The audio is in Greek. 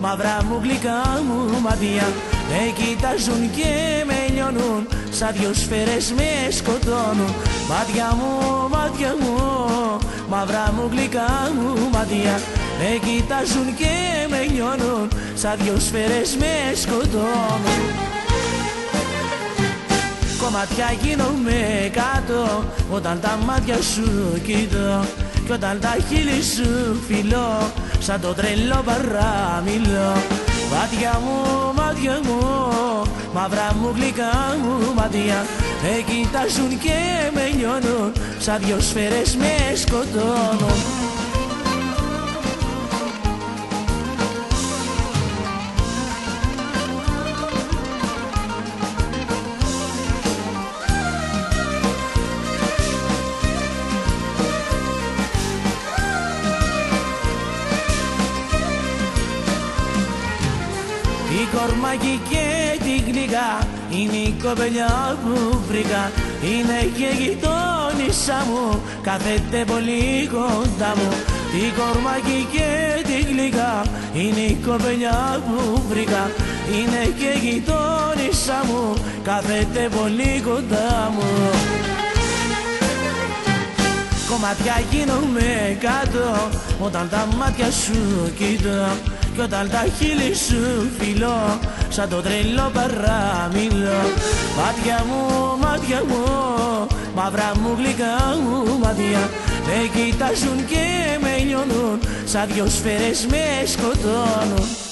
μαύρα μου γλυκά μου μάτια με κοιτάζουν και με λιώνουν, σαν δυο σφαίρες με σκοτώνουν. Μάτια μου, μαύρα μου γλυκά μου μάτια με κοιτάζουν και με λιώνουν, σαν δυο σφαίρες με σκοτώνουν. Κομμάτια γίνομαι κάτω όταν τα μάτια σου κοιτώ, κι όταν τα χείλη σου φιλώ, σαν το τρελό παραμιλώ. Μάτια μου, μαύρα μου γλυκά μου μάτια με κοιτάζουν και με λιώνουν, σαν δυο σφαίρες με σκοτώνουν. Η κορμάκι και τη γλυκά είναι η κοπελιά που βρήκα, είναι και γειτόνισσα μου, κάθεται πολύ κοντά μου. Η κορμάκι και τη γλυκά είναι η κοπελιά που βρήκα, είναι και γειτόνισσα μου, κάθεται πολύ κοντά μου. Κομμάτια γίνομαι κάτω όταν τα μάτια σου κοιτώ, κι όταν τα χείλη σου φιλώ, σαν το τρελό παραμιλώ. Μάτια μου, μαύρα μου γλυκά μου μάτια με κοιτάζουν και με λιώνουν, σαν δυο σφαίρες με σκοτώνουν.